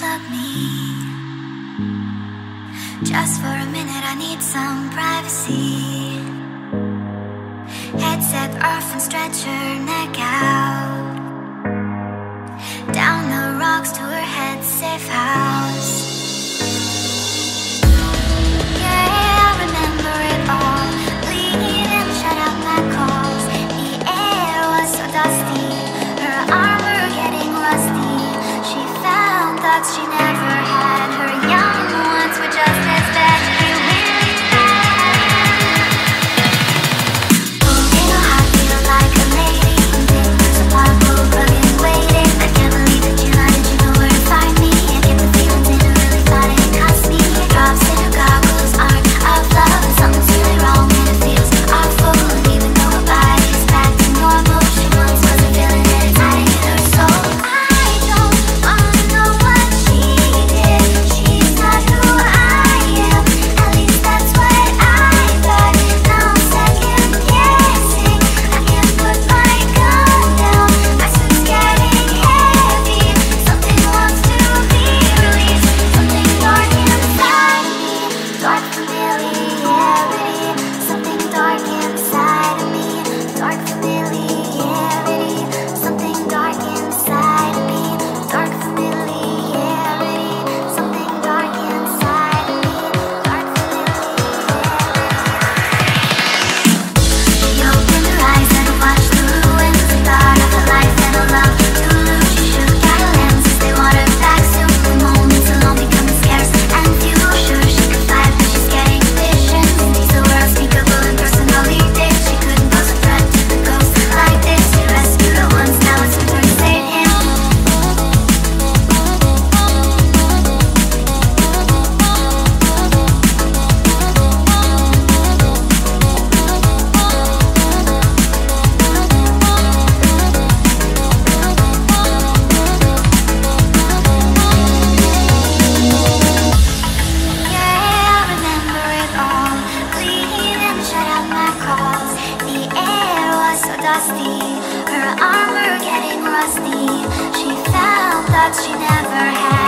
unplug me. Just for a minute, I need some privacy. Headset off and stretch her neck out. Down the rocks to her head safe house. Yeah, I remember it all. Bleeding, shut out my calls. The air was so dusty, her armor getting rusty. She found thoughts she never had. Her young ones were just as bad. They really bad. You know how I feel like a lady. There's a park, broken, waiting. I can't believe that you lied. Did you know where to find me? I get the feeling, didn't really thought it cost me. Drops in her goggles, art of love. And something's really wrong and it feels awful. And even though her body's back to normal, she once wasn't feeling it. It's hiding in her soul. I don't wanna know what she did. She's not who I am. At least that's what I thought. Now I'm second guessing. I can't put my gun down. My suit's getting heavy. Something wants to be released. Something dark inside me. Dark familiarity. Something dark inside of me. Dark familiarity. Something dark inside of me. Dark familiarity. Something dark inside of me. Dark familiarity. She opened her eyes and watched the ruins. The thought of a life and a love to lose. She shook out her limbs as they watered back soon. The moments alone becoming scarce and few. Sure she could fly, but she's getting visions. These are words unspeakable and personally thick. She couldn't pose a threat to the ghost like this. She rescued her once, now it's her turn to save him. Yeah, I remember it all. Bleeding, shut out my calls. The air was so dusty, her armor getting rusty. She found thoughts she never had.